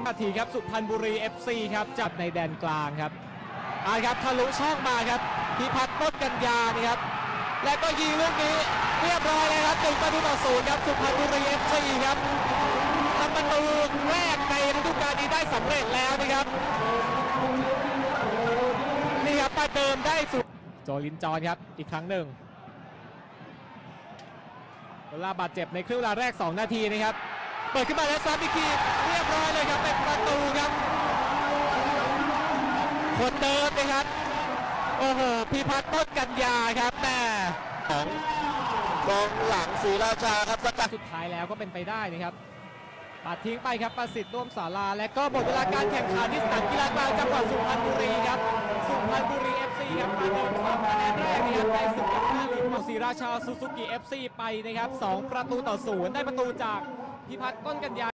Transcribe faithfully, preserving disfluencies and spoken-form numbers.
นาทีครับสุพรรณบุรี เอฟ ซี ครับจับในแดนกลางครับอ่าครับทะลุช่องมาครับพิพัฒน์ต้นกัญญานี่ครับและก็ยิงลูกนี้เรียบร้อยเลยครับหนึ่งประตูต่อศูนย์ครับสุพรรณบุรี เอฟ ซี ครับทำประตูแรกในฤดูกาลนี้ได้สำเร็จแล้วนะครับนี่ครับประเดิมได้สุดโจลินจอนครับอีกครั้งหนึ่งเวลาบาดเจ็บในครึ่งเวลาแรกสองนาทีนะครับเปิดขึ้นมาแล้วซ้ำอีกทีเรียบร้อยเลยครับเป็นประตูครับคนเดิมนะครับโอ้โหพิพัฒน์ต้นกัญญาครับแม่ของกองหลังศรีราชาครับสกัดสุดท้ายแล้วก็เป็นไปได้นะครับปัดทิ้งไปครับประสิทธิ์ร่วมศาลาและก็หมดเวลาการแข่งขันที่สนามกีฬากลางจังหวัดสุพรรณบุรีครับสุพรรณบุรี เอฟ ซี ครับมาเดินสามคะแนนแรกนะครับในศึกกับท่าลีกของศรีราชาซูซูกิ เอฟ ซี ไปนะครับสองประตูต่อศูนย์ได้ประตูจากพิพัฒน์ต้นกัญญา